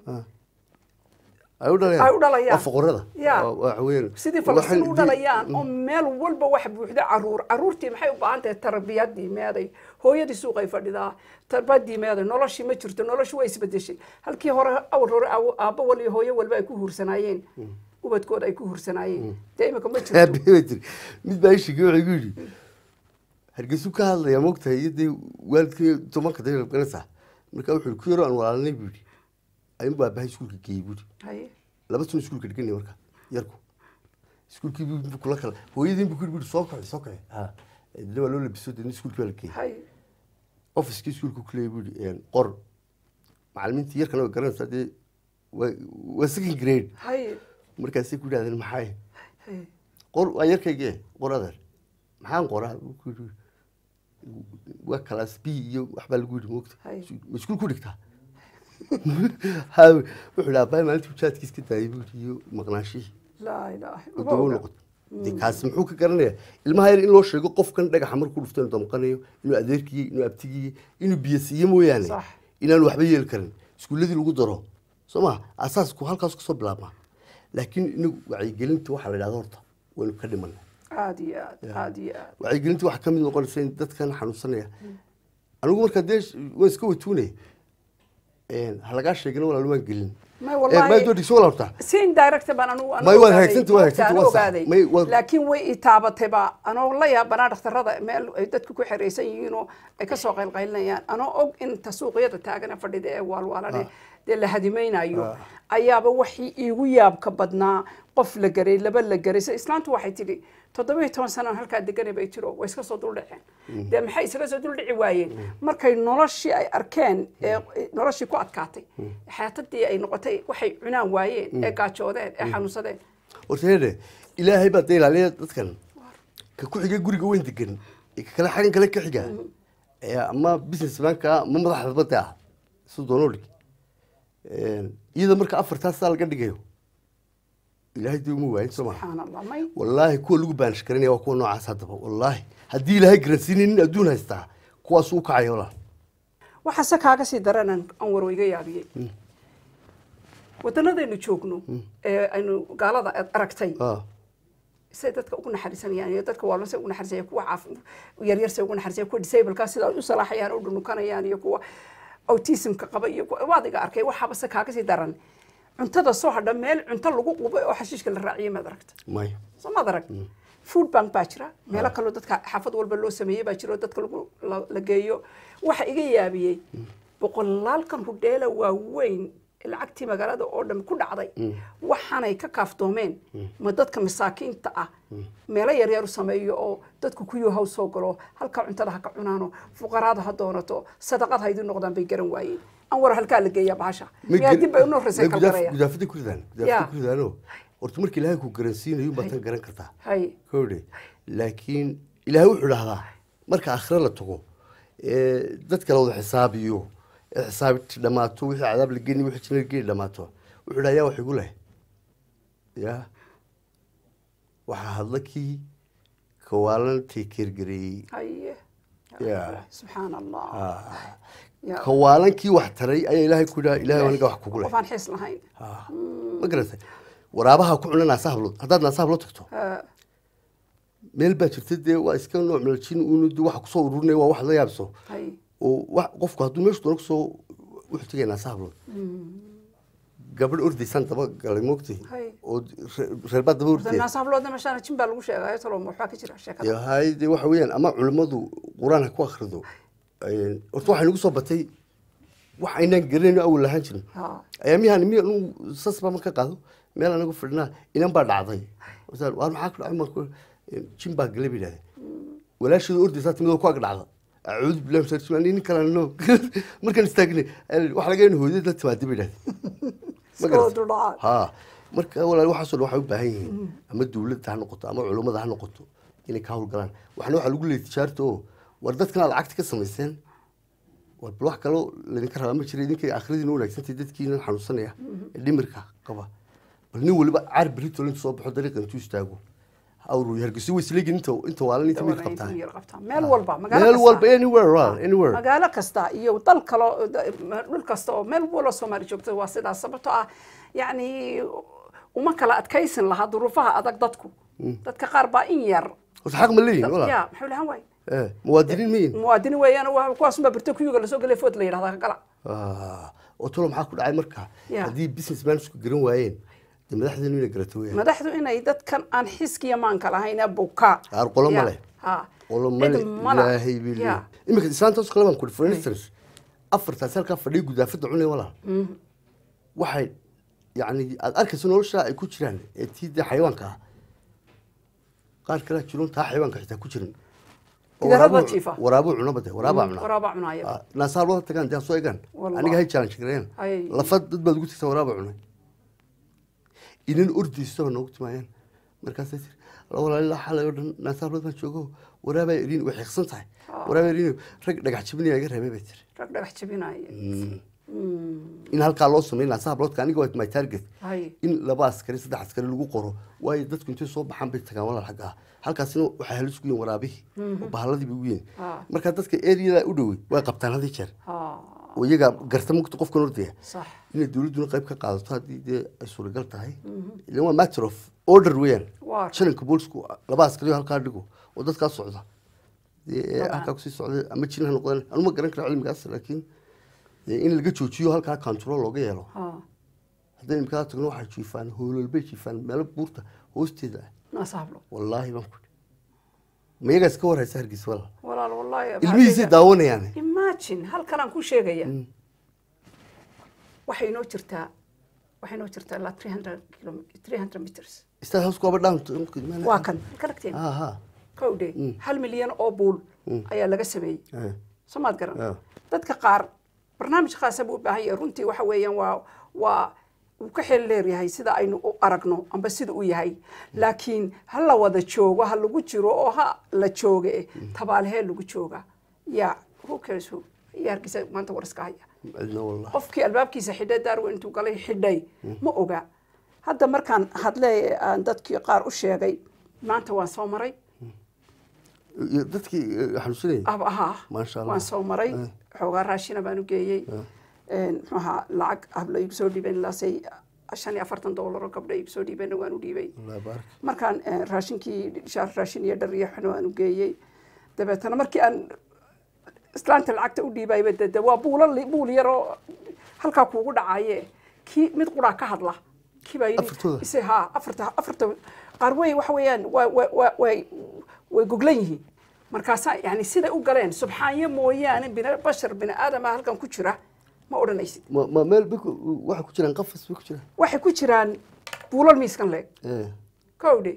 ay u dhalayaan faqorada sidii falastiin u dhalayaan oo meel walba wax buuxda carruurtii maxay u baahan tahay tarbiyadii meeday hooyadii suuqay fadhidaa tarbiyadii meeday noloshii ma jirto noloshii way isbedeshay halkii hore awr hore aabba wal iyo hooyo walba ay ku huursanaayeen ubadkooda ay ku huursanaayeen dee imika ma jirto mid baa ishigay waxay ku yidhi hargeysu ka hadlaya moogtahay iyo dee waalidkii tobanka day garanaysaa markaa wuxuu ku yaro aan walaalanay buu yidhi ayun baa aabbahay iskuulka geeyey buu yidhi laba sun iskuulka dhiganay marka yarku iskuulkii buu kula kala hooyadiin buu ku yidhi soo kaxay dina waa loo labiso dee iskuulkii baa la geeyey ofiskii iskuulka ku leeyay buu yidhi qor macallimiintii yarkana way garanaysaa dee waa second grade markaasay ku yidhahdeen maxay qor waa yarkayge qor adeer maxaan qoraa waa class b iyo waxbaa lagu yidhi moogta ma iskuul ku dhigtaa wuxuu yidhi aabbahay maalintii ujaadkiis ka daayay buu yidhi iyo maqnaashihii laa ilaaha dawo noqotay dee kaasi muxuu ka garanaya ilmaha yar in loo sheego qofkan dhagaxa markuu dhufto inuu damqanayo inuu adeerkiyey inuu abtigiyey inuu biyo siiyo mooyaane inaan waxba yeeli karin iskuulladii lagu daro soo ma asaasku halkaas kasoo bilaabmaa laakiin inagu wacyigelinta waxaa la yidhahda horta waynu ka dhimanay aad iyo aad wacyigelinta waxaa ka mid noqonaysa in dadkan xanuunsanaya anigu markaa dee waan iska watuunay ha lagaa sheegina walaal waan gelin ما دوري سؤال أرتا. سين دايركت بنا ما يوال هيكسنت لكن وي إتابة تبا أنا والله يا بنا دكتور هذا ما يدك كوي حريسين كسوق القيلنا يعني أنا أوج إن تسوق يد تاجنا فردي ولا ده اللي هديمين أيوه أياب وحي يوياب كبدنا قفل جري لبل جري إسلام واحد تري تضبيه 10 سنة هالك دقني بيترو ويسك صدور لحين ده محي سك صدور العواية مركي نرشي أركان نرشي قاعد كاتي حياتي أي نقطة وحي عنا وايين كاتشودين حنوصدين وتهري إلهي بديل عليه تذكر كل حاجة جوري جوين تكن كلا حاجة كلا كحاجة أما بيزنس بانك ما مضح بتاع سودانولي إذا مركا أفر تاسال قد جيو إلهي دومو وين سمع سبحان الله ماي والله كل لقوا بانشكرني وكون نوع صدفة والله هدي إلهي جرسينين أدون هستا كواسوك عيولا وحسك هذا سيدرنا أمور ويجي أبيه ودنا ذي نشوفنه إنه قال هذا أركتي سيدتك أكون حريصا يعني يدتك والله سيكون حريصا يكون عاف ويرير سيكون حريصا يكون ديسيبل كاسيدا يصلح يعني ودنا كان يعني يكون أوتيسم كقبي واضح أركي وحبسك هذا سيدرنا أنت ده صح ده مال أنت اللي جوه وحشيش كل الرعية ما دركت ماي ما دركت فود بانك باشرة مالك كله دتك حافظ والبلو سمية باشرة دتك لجيو وحقيقي يا بيه بقول لالكم هديلا وين العكتي مجرد أردم كل عضي وحنا يكافدومين ما دتك مساكين تأ مالا يريرو سمية أو دتك كيو هاو سوقرو هل كان أنت ده كعنانو فقرات هدونتو صدقات هيدو نقدم بيجرن وين أول هالكال جاية بعشا يا دي بينو رسالة كبرية جدافتي كل ذا جدافتي كل ذا نو ورتمر كلاه كوجرنسين يوم بطل جرن كرتا هاي كودي لكن إلى وحده هذا مرك آخر لا تقو ذات كلام حسابيو حساب لما توي عذاب الجني وحشين الجني لما تو وحده يا وح يقوله يا وحهذلكي كوالن تيكير جري هاي يا سبحان الله كوالن كي وحتري أي إلهي كذا إلهي وانا جوا حكوا وفان حس لهاي ما قرأت ورابها كلنا ناسهبلو هذا ناسهبلو تكتو ميل بترتدي واسكان نوع من الشين وندي واحد صوروني وواحد لا يابسو وقفك هذا مش تركسو وحتى ناسهبلو قبل أردي سنة بقى قال موقتي وربات بورتي ناسهبلو ده مش أنا كم بالوش يا ترى محاكي ترى شكله يا هاي دي وحويان أما علماء قرآن كوا خردو أرتوح نقص بتي وحنا جرينا أول لهانشين أيامي هني مي ساسبا ما كقادو ميل أنا قفلنا إنهم بعد عضي مثلا وأنا حاكل عمر كم بقلبي ده ولا شيء أردي سات من كوا قدعة أعوذ بالله من الشيطان الرجيم كلام إنه مركن استغني وحنا جايين هو ده تبادي بده ها مرك ولا الواحد صار واحد بهين أما الدولة تاع نقطة أما علوم تاع نقطة إني كهول قران وحنا واحد يقول لي تشارته وردت كان العكس كسميسين والبلوح كانوا اللي ذكرها أمر شريدين كي آخر دين ولا كسنتي دت كينا حنوصلنا اللي مركا قبا بلني ولا بقى عارف بريتو اللي تصوب حضرتك أنتوا استاجوا أو رو يرجسوا يسلك أنتوا ولا أنت مين قبتها مال والبا مال والبا anywhere مقالة كستا يوطل كلا مال كستا مال ولا سومري شوكت واسد عصبته يعني وما كلا أتكيسن لها ظروفها أدق دتكو دتك قاربا إنير وتحق مليين ولا يا حولها وين موادين مين؟ موادين ويانا وكواس ما برتكيو قال سوق اللي فوت لي هذا قلا وطول معاك كل عام مركها هذه بيزنس مان سوق جرين وين مدحدين وين قرتوه مدحدو إن يدت كان عن حس كي مان كلا هينا بوكا قولهم ماله قولهم ماله لا هي بيلي إما كإنسان توصل كلام كل فرنسرس أفر تسأل كفر يجود دافد عني ولا واحد يعني أركز إنه ولا يكون شران تيجي حيوان كه قال كلا تشيلون تها حيوان كه تكوشرن ورابع عنبته ورابع عناية ناس هالوقت تكان جالسوا يجان أنا جاي تشالنج كريان لفت ضد بتقول تسوي ورابع عناية إنن أردي يستوى نوقت معين مركز تير والله لا حلا يردن ناس هالوقت ما تشوفه ورابع يرين وحيخسن صحيح ورابع يرين رجع تشبني أجر هم بيتر رجع تشبني in halkaa loo sameyn lahaa sahabloodka aniga waa my target hay in 2 askari 3 askari lagu qoro waayo dadku intay soo baxaan bay tagaan walaal xagga halkaasina waxay halis ku yihiin waraabihi oo bahaladii ugu yihiin marka dadka area u dhow way qabtaan hadii jeer oo iyaga garta mugta qofka ordaya صح in dawladdu qayb ka qaadato hadii ay suuragal tahay ilaa waa matter of order weeyaan shilinka boolsku 2 askari halkaa dhigo oo dadka socda halkaa ku sii socda ama jirin noqdaan anu ma garan karo cilmigaas laakiin in laga joojiyo halkaa control looga yeelo haddii imka tagno waxa jiifaan hoolol bay jiifaan meel buurta hoosteeda ما صاحبه والله ما كنت ما يجلس كور هاي سهر جسوال والله الميزة داونه يعني imagine halkan aan ku sheegaya waxay noo jirtaa la 300 meters استاذ هوس كوبر داون waa kan karagteen kowde 1 milyan oo buul ayaa laga sameeyay samaad garan dadka qaar barnaamij khaas ah u baahan yahay runtii waxa weeyaan waa uu ka xeel leeyahay sida aynu u aragno amba sida uu yahay laakiin hal la wada joogo hal lagu jiro oo ha la jooge tabaalhee lagu jooga ya who cares who yarkiisa maanta warska haya qofkii albaabkiisa xidhay daarwo intuu galay xidhay ma oga hadda markaan hadlay aan dadkii qaar u sheegay maanta waan soo maray dadkii xanuunsanay ma sha Allah waan soo maray xoogaa raashina baan u geeyay maxaa lacag habla igu soo dhiibeen laasay $45 oo gabdha igu soo dhiibeen waan u dhiibay markaan raashinkii raashin iyo dhar iyo xano aan u geeyay dabeetana markii aan islaanta lacagta u dhiibay badda waa buul yar oo halkaa kuugu dhacaye kii mid qura ka hadla kii baa yiri afarta qaar waxa weeyaan way goglan yihiin markaas yani sida u galeen subxaaniye mooyaane bashar bini aadam halkan ku jira ma odhanaysid ma meel waxa ku jiraan qafas ku jiraan waxay ku jiraan buulal miiskan leeg kowde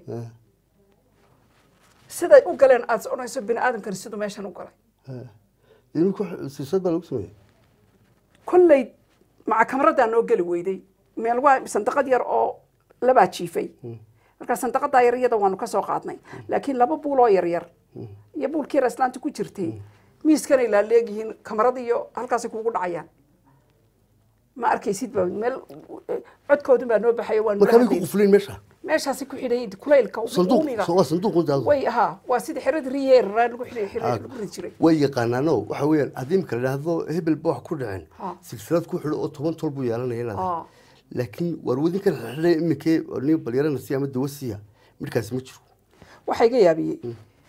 sida u galeen aad odhanayso bini aadamkan sidoo meeshan u galay idinku siisad baa lagu sameeyay kullay maca kamarada noo gali weyday meel waa sandaqad yar oo laba jiifay marka sandaqada yar iyada waanu ka soo qaadnay laakiin laba buul oo yar yar iyo buulkii islaanta ku jirtay miiskan ilaa leegihiin kamarada iyo halkaas kuugu dhacayaan ma arkaysid ba meel codkoodu baa noo baxay waan markaa ku qufleen meeshaasi ku xidhay kuleylka sanduuq way waa sida xirad riyeer lagu xidhay jiray way yaqaanaano waxa weeyaan adiim kala dhahdo hebel ba wax ku dhaceen silsilad ku xidho oo 10 tol buu yeelanayna laakiin war wadin kan xidhay imikee oo balyarana si ama dawasiya midkaas ma jiro waxa iga yaabiyay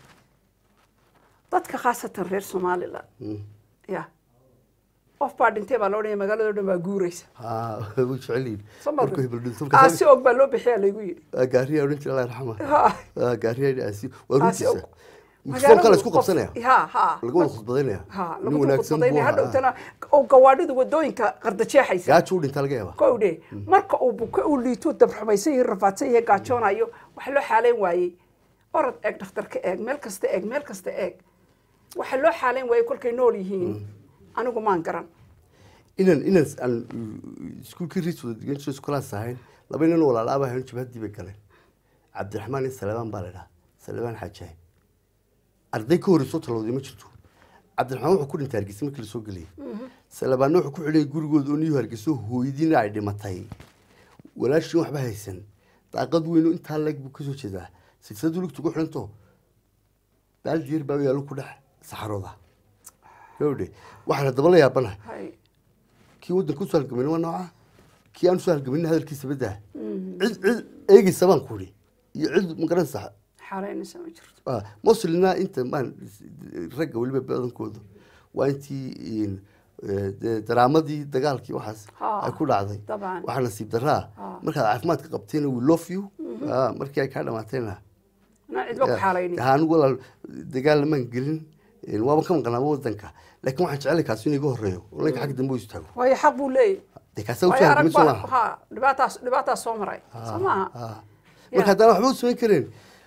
dadka khaasatan reer Soomaaliland ya qof baa dhintay baa loo dhigay magaalada dhan baa guuraysa wuu jeceliin markuu hebel dhinto si og baa loo bixiyaa lagu yiri gaariya oran jiray Allah yarxama gaariya asi waa runtiisa magaalada kale isku qabsanaya lagu wada khudbadeynaya lagu khudbadeynaya hadhowtana oo gawaadhidu wadooyinka qardajeexaysa gaajo dhinta laga yaaba kowde marka uu buka uu liito dabxumaysan yahay rafaadsan yahay gaajoonayo waxa loo xaaleyn waayay orod eeg dhakhtarka eeg meel kasta eeg waxa loo xaaleyn waayay kolkay nool yihiin anigu maan garan inan aan iskuulkii riisooda degan iskulaas ahayn laba nin walaalaaba ahayn jabhadii bay galeen cabdiraxmaan iyo salabaan baa la dhahaa salabaan xaajahay arday ka hor soo talowday ma jirto cabdiraxmaan wuxuu ku dhintay Hargeysa markii la soo galay salabaan wuxuu ku xidhay gurigooda oo niyo Hargeysa hooyadiina ay dhimatay walaashii waxba haysan daaqad weyn oo inta leeg buu ka soo jeedaa silsiladu lugtu ku xidhanto baaldiir baa yaalo ku dhex saxarooda gowde waxaan daba la yaabanahay kii wadanku soo halgamin waa nooca kii aan soo halgamin hadalkiisa badaa cid eegaysa baan ku ri iyo cid ma garan sax xareynaysa ma jirto moslina inta maan ragga waliba badankoodu waa intii daraamadii dagaalkii waxaas ay ku dhacday waxa nasiib daraa markaad caafimaadka qabteen we love you markii ay ka dhamaateena cid ba ku xareynay haan walaal dagaal ma gelin waaba ka maqnaa wadanka laakiin waxaan jecelahay kaas inuu iga horeeyo oo la xaq dambe u istaago way xaq buu leeyahay de kaas uu jecel ma soo ha dhibaataa soo maray sama marka daan waxba u soo kareen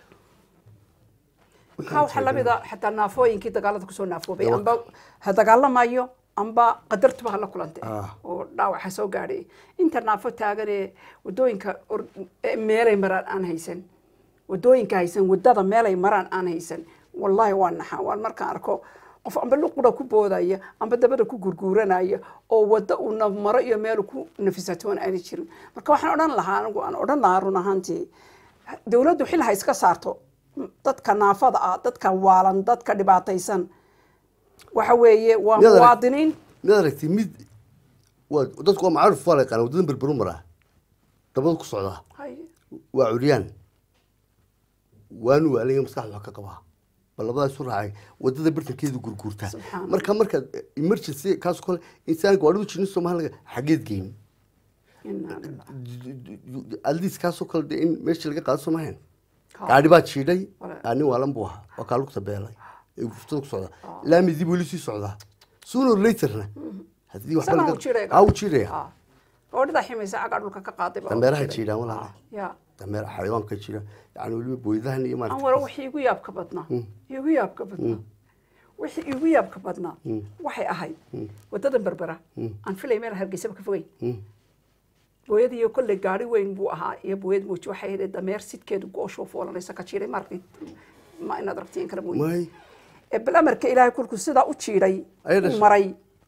waxa lamida xataa naafooyinkii dagaalada ku soo naafoobay amba ha dagaalamayo amba qadartuba la kulantay oo dhaawac soo gaadhay inta naafo taagan wadooyinka meelay maraan aan haysan wadooyinka haysan wadada meelay maraan aan haysan wallahi waan naxaa waan markaan arko qof amba luqda ku boodaya amba dabada ku gurguuranaya oo wada uu maro iyo meel ku nafisatoon aan jirin marka waxaan odhan lahaa anigu aan odhan lahaa run ahaantii dawladdu xil ha iska saarto dadka naafada ah dadka waalan dadka dhibaataysan waxa weeye waa muwaadiniin aragtay mid dadku waa macruuf waa la yaqaan wadadan berberu maraa dabada ku socdaa waa curyaan waanu waaliga maskaxda wax ka qabaa bal labadaas u raacay wadada bartankeedu gurguurta marka emergency kaas kale insaanku waa jinin Soomaaliga xageed geyn aldis kaas kale in meesha laga qaado Soomaaliya gaadhi baa jiiday ani waalan buu ahaa oo kaalu tabeelay ee gurtada ku socda laamidi buu lisii socdaa sooner laterna hadii wax laga jiray oo dhada ximaysa aga dhulka ka qaaday dameeraha jiidaan walaal dameer xayawaanka jira yani waliba booyadahan iyo aan wara wixii igu yaabka badnaa wixii igu yaabka badnaa waxay ahayd wadada berbera aan filay meel Hargeysa ka fogay booyadii iyo kulli gaari weyn buu ahaa iyo booyad muuj waxay ahayd dameer sidkeedu goosho foolanaysa ka jiray markii ma inaad aragtiin kala mooy bal amarka ilaahay kulku sida u jiiray maray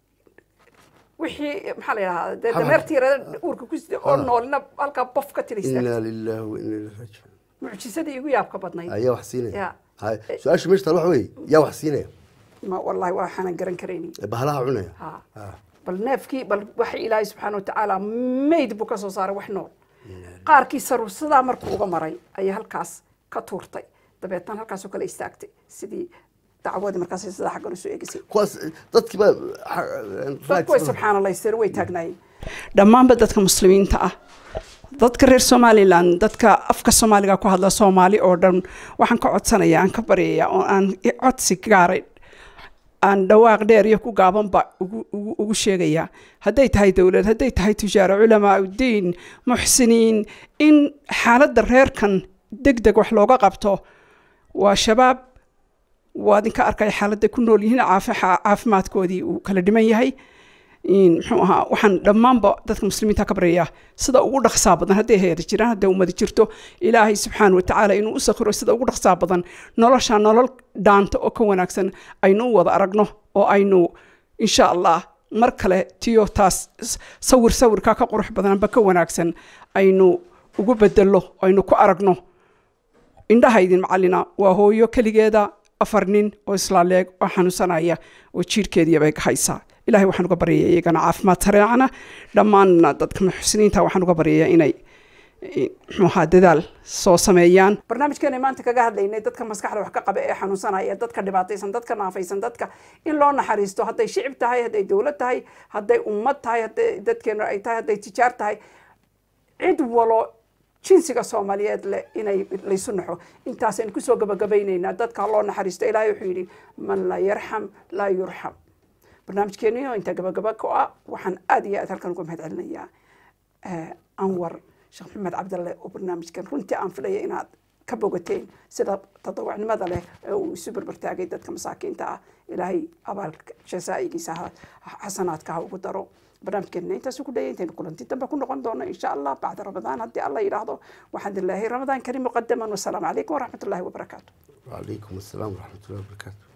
wixii maxaa la yiraahdaa dameertiira uurka ku sida oo noolna halka bof ka tiraysta inna lillahi wa inna ilayhi raaji'un mucjisadii igu yaabka badnayd ayaa wax siinay hay su'aashu meeshta wax weey yaa wax siinay ma wallahi waxaan garan kareyni bahalaha cunaya bal neefkii bal waxa ilaahay subxaanahu wa ta'aala meyd buu ka soo saaray wax nool qaarkii saruursada markuu uga maray ayaa halkaas ka tuurtay dabeetana halkaas oo kale istaagtay sidii dacwadii markaas sida xaq u soo eegisay kuwaas dadkii ba subxaanallah isir way taagnaayeen dhammaanba dadka muslimiinta ah dadka reer Somaliland dadka afka Soomaaliga ku hadla Soomaali oo dhan waxaan ka codsanayaa aan ka baryayaa oo aan codsi gaaray aan dhawaaq dheer iyo ku gaaban ba ugu sheegaya haday tahay dawlad haday tahay tijaaro culamaa diin muxsiniin in xaaladda reerkan degdeg wax looga qabto waa shabaab waadinka arkay xaaladda ku nool yihiin caafimaadkoodii uu kala dhiman yahay muxuu ahaa waxaan dhammaanba dadka muslimiinta ka baryayaa sida ugu dhaqsaa badan hadday heer jiraan hadday ummad jirto ilaahay subxaanahu wa ta'aala inuu u sakhiro sida ugu dhaqsaa badan nolosha nolol dhaanta oo ka wanaagsan aynu wada aragno oo aynu insha Allah mar kale tiyo taas sawirka ka qurux badan ba ka wanaagsan aynu ugu bedelo aynu ku aragno indhaha idin macallina waa hooyo kaligeeda 4 nin oo islaaleeg oo xanuunsanaya oo jiirkeedii bay ka haysaa ilaahay waxaan uga baryayaa iyagana caafimaad sareecana dhammaan dadka muxsiniinta waxaan uga baryayaa inay muxuu dadaal soo sameeyaan barnaamijkeena maanta kaga hadlaynay dadka maskaxda wax ka qaba ee xanuunsanaya dadka dhibaataysan dadka naafaysan dadka in loo naxariisto hadday shicib tahay hadday dawlad tahay hadday ummad tahay hadday dadkeena ay tahay hadday tijaar tahay cid walo jinsiga Soomaaliyeed le inay laysu naxo intaasaan ku soo gabagabaynaynaa dadka loo naxariisto ilaahay wuxuu yiri man la yarham la yurham barnaamijkeenu inta gabagaba ka waxaan aad iyo aad halkan uga mahadcelinayaa Anwar Sheekh Maxamed Cabdalle oo barnaamijkan runtii aan filayo inaad ka bogateen sida tadawacnimada leh oo isu barbartaagay dadka masaakiinta ah ilaahay abaalka jazaa'igiisa xasanaadka ugu daro barnaamijkeena intaas ku dhaynteen kulanti dambe ku noqon doona insha Allah bacda Ramadaan hadii Allah yiraahdo waxaan dillahi Ramadaan kariim muqaddaman wa salaamu alaykum wa rahmatullahi wa barakaatuh wa alaykum assalam wa rahmatullahi wa barakaatuh